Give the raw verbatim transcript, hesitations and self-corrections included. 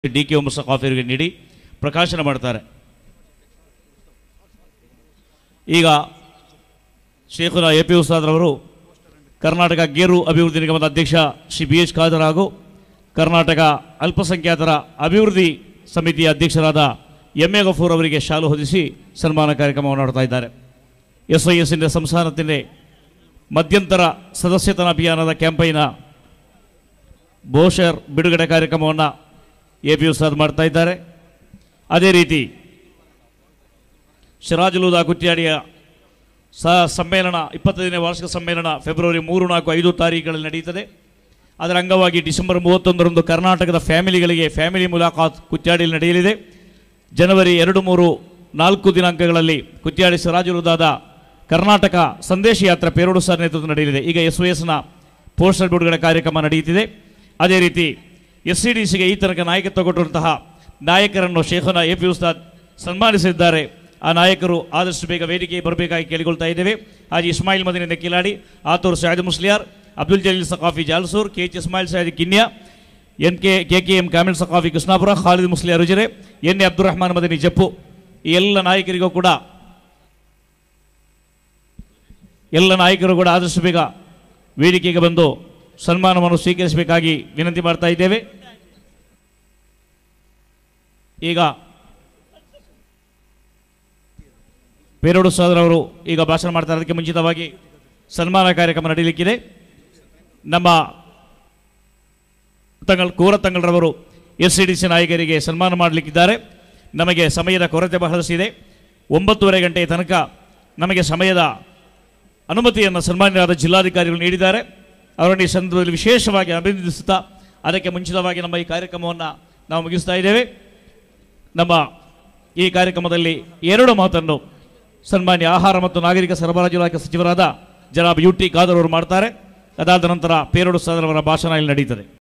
D K Umar ಸಖಾಫಿ ಅವರಿಗೆ ನೀಡಿ ಪ್ರಕಾಶನ ಮಾಡ್ತಾರೆ. ಈಗ ಶೇಖುನಾ ಎ ಪಿ ಉಸ್ತಾದ್ರವರು ಕರ್ನಾಟಕ ಗೇರು ಅಭಿವೃದ್ಧಿ ನಿಗಮದ ಅಧ್ಯಕ್ಷ ಶ್ರೀ ಬಿ ಎಚ್ ಖಾದರ್ ಹಾಗೂ ಕರ್ನಾಟಕ ಅಲ್ಪಸಂಖ್ಯಾತರ ಅಭಿವೃದ್ಧಿ ಸಮಿತಿಯ ಅಧ್ಯಕ್ಷರಾದ ಎಂ ಎ ಗಫೂರ್ ಅವರಿಗೆ ಶಾಲು ಹೊದಿಸಿ ಸನ್ಮಾನ ಕಾರ್ಯಕ್ರಮವನ್ನು ಮಾಡ್ತಾ ಇದ್ದಾರೆ. ಎಸ್ ಐ ಎಸ್ಸಿൻ്റെ സംസ്ഥാനത്തിൻ്റെ ಮಧ್ಯಂತರ ಸದಸ್ಯತನ ಅಭಿಯಾನದ ಕ್ಯಾಂಪೈನ ಬೋಷರ್ ಬಿಡುಗಡೆ ಕಾರ್ಯಕ್ರಮವನ್ನು ಎ ಪಿ ಉಸ್ತಾದ್ ಮಾಡ್ತಾ ಇದ್ದಾರೆ. ಅದೇ ರೀತಿ ಸಿರಾಜುಲ್ ಹುದಾ ಕುಟ್ಯಾಡಿಯ ಸಹ ಸಮ್ಮೇಳನ ಇಪ್ಪತ್ತೈದನೇ ವಾರ್ಷಿಕ ಸಮ್ಮೇಳನ ಫೆಬ್ರವರಿ ಮೂರು ನಾಲ್ಕು ಐದು ತಾರೀಖುಗಳಲ್ಲಿ ನಡೆಯುತ್ತದೆ. ಅದರ ಅಂಗವಾಗಿ ಡಿಸೆಂಬರ್ ಮೂವತ್ತೊಂದರಂದು ಕರ್ನಾಟಕದ ಫ್ಯಾಮಿಲಿಗಳಿಗೆ ಫ್ಯಾಮಿಲಿ ಮುಲಾಖಾತ್ ಕುಟ್ಯಾಡಿಯಲ್ಲಿ ನಡೆಯಲಿದೆ. ಜನವರಿ ಎರಡು ಮೂರು ನಾಲ್ಕು ದಿನಾಂಕಗಳಲ್ಲಿ ಕುಟ್ಯಾಡಿ ಸಿರಾಜುಲ್ ಹುದಾದ ಕರ್ನಾಟಕ ಸಂದೇಶ ಯಾತ್ರೆ ಪೇರೋಡು ಸರ್ ನೇತೃತ್ವ ನಡೆಯಲಿದೆ. ಈಗ ಎಸ್ ಒ ಎಸ್ನ ಪೋಸ್ಟರ್ ಬಿಡುಗಡೆ ಕಾರ್ಯಕ್ರಮ ನಡೆಯುತ್ತಿದೆ. ಅದೇ ರೀತಿ ಎಸ್ ಸಿ ಡಿ ಸಿಗೆ ಈ ತನಕ ನಾಯಕತ್ವ ಕೊಟ್ಟಿರುವಂತಹ ನಾಯಕರನ್ನು ಶೇಖುನಾ ಎ ಪಿ ಉಸ್ತಾದ್ ಸನ್ಮಾನಿಸಿದ್ದಾರೆ. ಆ ನಾಯಕರು ಆದಷ್ಟು ಬೇಗ ವೇದಿಕೆಗೆ ಬರಬೇಕಾಗಿ ಕೇಳಿಕೊಳ್ತಾ ಇದ್ದೇವೆ. Haji Ismail Madani Nekkiladi, Athur Sayyid Musliyar, Abdul Jaleel Saqafi Jalsoor, K H Ismail Sayyid Kinya, N K K K M Kamil Saqafi Krishnapura, Khalid Musliyar Ujire, N A Abdul Rahman Madani Jeppu, ಈ ಎಲ್ಲ ನಾಯಕರಿಗೂ ಕೂಡ ಎಲ್ಲ ನಾಯಕರು ಕೂಡ ಆದಷ್ಟು ಬೇಗ ವೇದಿಕೆಗೆ ಬಂದು ಸನ್ಮಾನವನ್ನು ಸ್ವೀಕರಿಸಬೇಕಾಗಿ ವಿನಂತಿ ಮಾಡ್ತಾ ಇದ್ದೇವೆ. ಈಗ ಪೇರೋಡು ಉಸ್ತಾದ್ರವರು ಈಗ ಭಾಷಣ ಮಾಡ್ತಾರೆ. ಅದಕ್ಕೆ ಮುಂಚಿತವಾಗಿ ಸನ್ಮಾನ ಕಾರ್ಯಕ್ರಮ ನಡೆಯಲಿಕ್ಕಿದೆ. ನಮ್ಮ ತಂಗಳ ಕೋರ ತಂಗಳರವರು ಎಸ್ ಸಿ ಡಿ ಸಿ ನಾಯಕರಿಗೆ ಸನ್ಮಾನ ಮಾಡಲಿಕ್ಕಿದ್ದಾರೆ. ನಮಗೆ ಸಮಯದ ಕೊರತೆ ಬಹಳಷ್ಟಿದೆ. ಒಂಬತ್ತುವರೆ ಗಂಟೆಯ ತನಕ ನಮಗೆ ಸಮಯದ ಅನುಮತಿಯನ್ನು ಸನ್ಮಾನ್ಯರಾದ ಜಿಲ್ಲಾಧಿಕಾರಿಗಳು ನೀಡಿದ್ದಾರೆ. ಅವರನ್ನು ಈ ಸಂದರ್ಭದಲ್ಲಿ ವಿಶೇಷವಾಗಿ ಅಭಿನಂದಿಸುತ್ತಾ ಅದಕ್ಕೆ ಮುಂಚಿತವಾಗಿ ನಮ್ಮ ಈ ಕಾರ್ಯಕ್ರಮವನ್ನು ನಾವು ಮುಗಿಸ್ತಾ ಇದ್ದೇವೆ. ನಮ್ಮ ಈ ಕಾರ್ಯಕ್ರಮದಲ್ಲಿ ಎರಡು ಮಾತನ್ನು ಸನ್ಮಾನ್ಯ ಆಹಾರ ಮತ್ತು ನಾಗರಿಕ ಸರಬರಾಜು ಇಲಾಖೆ ಸಚಿವರಾದ ಜನಾಬ್ ಯು ಟಿ ಖಾದರ್ ಅವರು ಮಾಡ್ತಾರೆ. ಅದಾದ ನಂತರ ಪೇರೋಡು ಉಸ್ತಾದ್ರವರ ಭಾಷಣ ಇಲ್ಲಿ ನಡೀತದೆ.